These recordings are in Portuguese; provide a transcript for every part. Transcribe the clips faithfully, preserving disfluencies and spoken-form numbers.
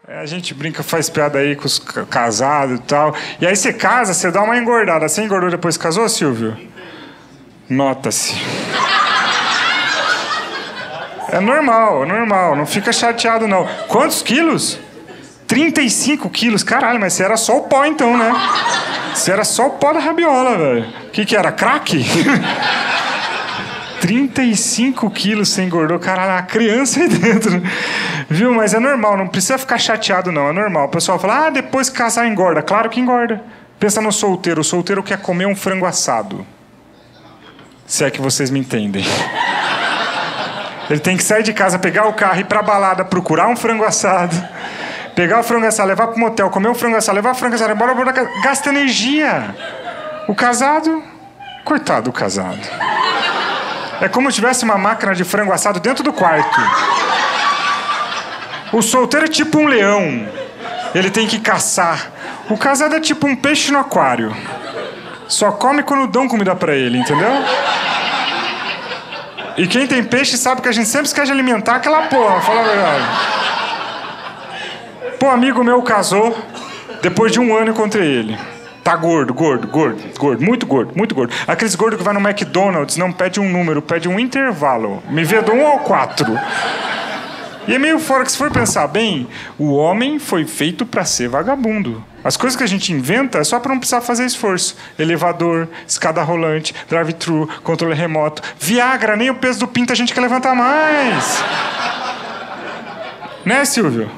A gente brinca, faz piada aí com os casados e tal. E aí você casa, você dá uma engordada. Você engordou depois que casou, Silvio? Nota-se. É normal, é normal. Não fica chateado, não. Quantos quilos? trinta e cinco quilos. Caralho, mas você era só o pó, então, né? Você era só o pó da rabiola, velho. O que que era? Crack? trinta e cinco quilos você engordou. Caralho, a criança aí dentro. Viu? Mas é normal, não precisa ficar chateado, não. É normal. O pessoal fala, ah, depois que casar engorda. Claro que engorda. Pensa no solteiro. O solteiro quer comer um frango assado. Se é que vocês me entendem. Ele tem que sair de casa, pegar o carro, ir pra balada, procurar um frango assado, pegar o frango assado, levar pro motel, comer o frango assado, levar o frango assado, embora, embora, gasta energia. O casado, coitado do casado. É como se tivesse uma máquina de frango assado dentro do quarto. O solteiro é tipo um leão. Ele tem que caçar. O casado é tipo um peixe no aquário. Só come quando dão comida pra ele, entendeu? E quem tem peixe sabe que a gente sempre esquece de alimentar aquela porra, fala a verdade. Pô, amigo meu casou, depois de um ano eu encontrei ele. Tá gordo, gordo, gordo, gordo, muito gordo, muito gordo. Aqueles gordos que vai no McDonald's, não pede um número, pede um intervalo. Me vê do um ao quatro. E é meio fora que, se for pensar bem, o homem foi feito pra ser vagabundo. As coisas que a gente inventa é só pra não precisar fazer esforço. Elevador, escada rolante, drive-thru, controle remoto. Viagra, nem o peso do pinto a gente quer levantar mais. Né, Silvio?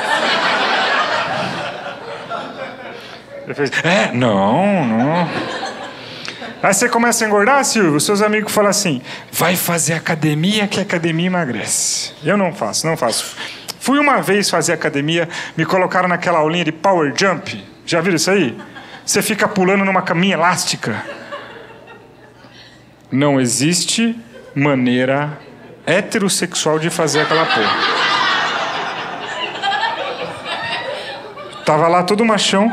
Ele fez, é, não, não. Aí você começa a engordar, Silvio, seus amigos falam assim, vai fazer academia que a academia emagrece. Eu não faço, não faço. Fui uma vez fazer academia, me colocaram naquela aulinha de power jump. Já viram isso aí? Você fica pulando numa caminha elástica. Não existe maneira heterossexual de fazer aquela porra. Tava lá todo machão.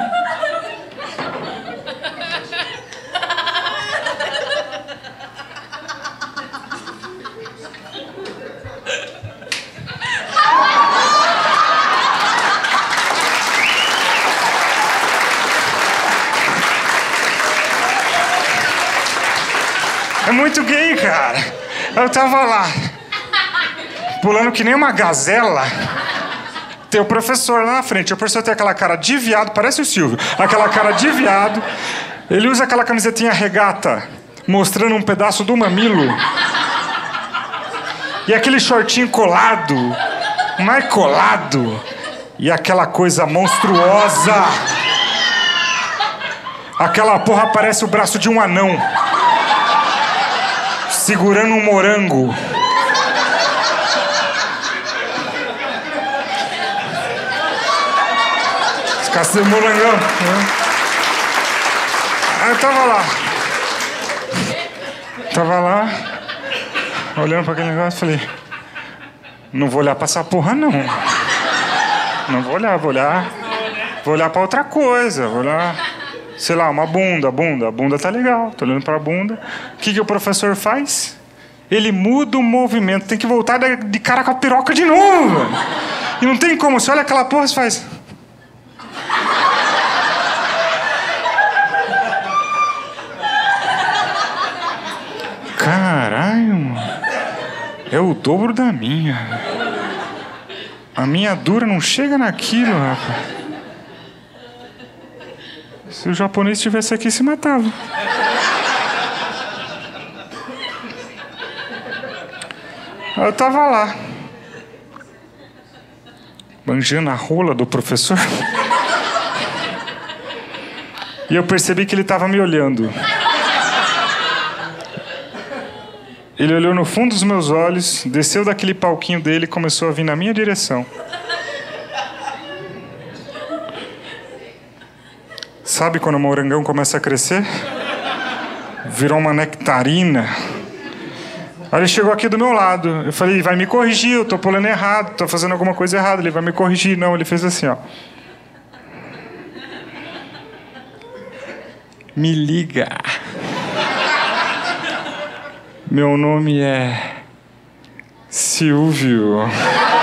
É muito gay, cara. Eu tava lá, pulando que nem uma gazela. Tem o professor lá na frente. O professor tem aquela cara de viado, parece o Silvio. Aquela cara de viado. Ele usa aquela camisetinha regata, mostrando um pedaço do mamilo. E aquele shortinho colado. Mais colado. E aquela coisa monstruosa. Aquela porra parece o braço de um anão. Segurando um morango. Os caras de morangão. Né? Aí eu tava lá. Tava lá, olhando pra aquele negócio e falei, não vou olhar pra essa porra, não. Não vou olhar, vou olhar. Vou olhar pra outra coisa. Vou olhar. Sei lá, uma bunda, bunda. A bunda tá legal, tô olhando pra bunda. O que, que o professor faz? Ele muda o movimento. Tem que voltar de cara com a piroca de novo. E não tem como. Você olha aquela porra, você faz... Caralho, mano. É o dobro da minha. A minha dura não chega naquilo, rapaz. Se o japonês estivesse aqui, se matava. Eu tava lá, manjando a rola do professor. E eu percebi que ele tava me olhando. Ele olhou no fundo dos meus olhos, desceu daquele palquinho dele e começou a vir na minha direção. Sabe quando o morangão começa a crescer? Virou uma nectarina. Aí ele chegou aqui do meu lado. Eu falei, vai me corrigir, eu tô pulando errado, tô fazendo alguma coisa errada. Ele vai me corrigir. Não, ele fez assim, ó. Me liga. Meu nome é Silvio.